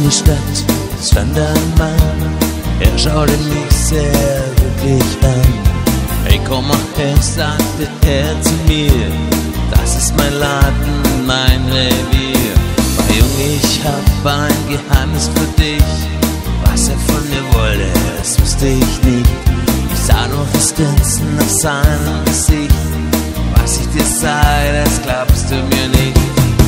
die Stadt stand ein Mann, er schaute mich sehr glücklich an. Hey, komm mal her, sagte er zu mir, das ist mein Laden, mein Revier. Mein Junge, ich hab ein Geheimnis für dich, was er von mir wollte, das wusste ich nicht. Ich sah nur das Grinsen auf seinem Gesicht, was ich dir sage, das glaubst du mir nicht.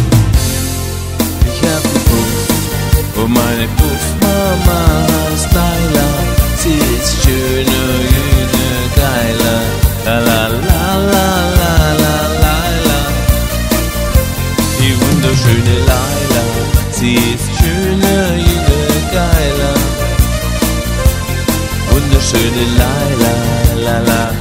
Ich hab einen Puff und meine Puffmama heißt Laila. Sie ist schöne, jüne, geile, la la la la la la Laila. Die wunderschöne Laila, sie ist schöne, jüne, geile, wunderschöne Laila, la la.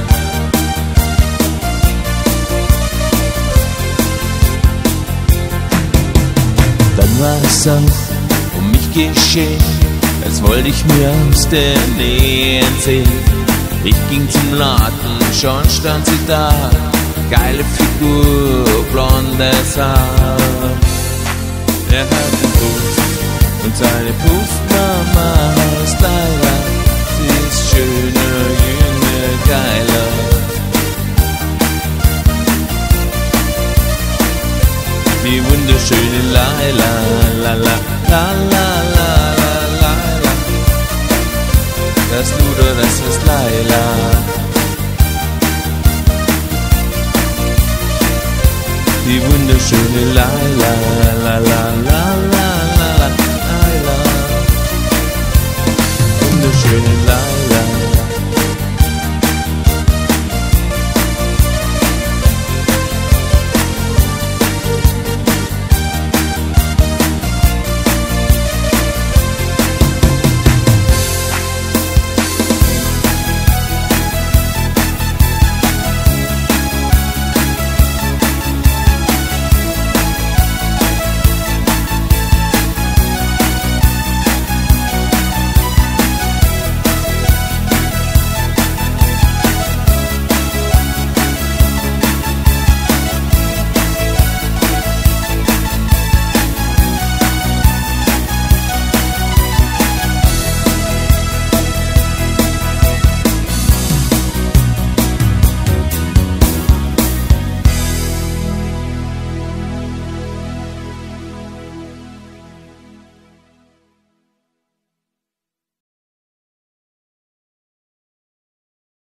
Dann war es auch um mich geschehen, als wollte ich mir aus der Nähe sehen. Ich ging zum Laden, schon stand sie da, geile Figur, blondes Haar. Er hatte Puff und seine Puffmama heißt Laila. Sie ist schöne, jüngere, geile, die wunderschöne Laila, la la la la la la Laila. Das Luder, das ist Laila. Die wunderschöne Laila, la la la